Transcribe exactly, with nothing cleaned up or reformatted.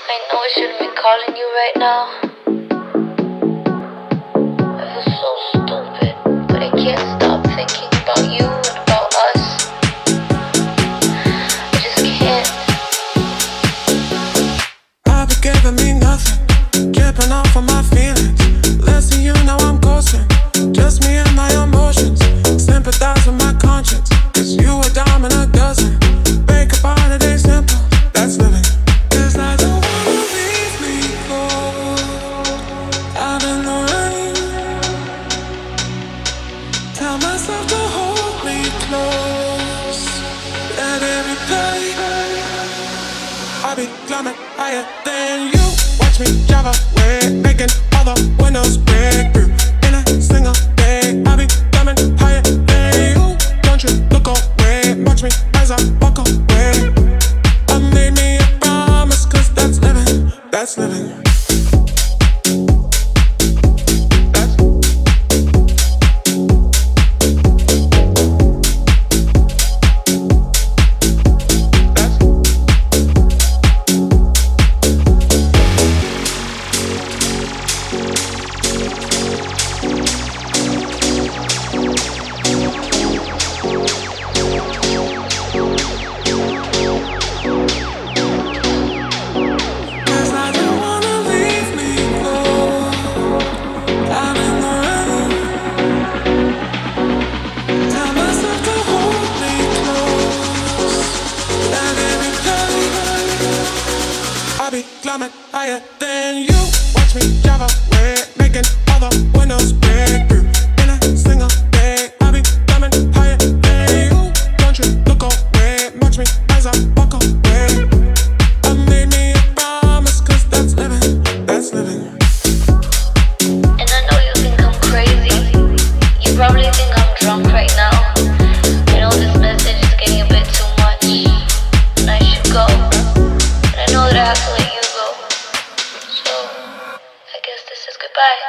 I know I shouldn't be calling you right now. I feel so stupid, but I can't stop thinking about you and about us. I just can't. I'll be giving me nothing, dripping off of my feelings. Listen, you know I'm ghosting, just me and my emotions. Sympathize with my conscience, cause you a dime and a dozen. Break up all the day simple, that's living. Cause I don't wanna leave me cold out in the rain. Tell myself to hold me close, let it replay. I'll be climbing higher than you. Watch me drive away, making all the windows break through in a single day. I'll be climbing higher than you. Don't you look away, watch me as I walk away. I made me a promise, cause that's living, that's living. Climbing higher than you. Watch me drive away, making all the windows break through in a single day. I'll be climbing higher than you. Don't you look away, watch me as I walk away. I made me a promise, cause that's living, that's living. And I know you think I'm crazy. You probably think I'm drunk right now. I know this message is getting a bit too much, and I should go. And I know that I have to let you go. So, I guess this is goodbye.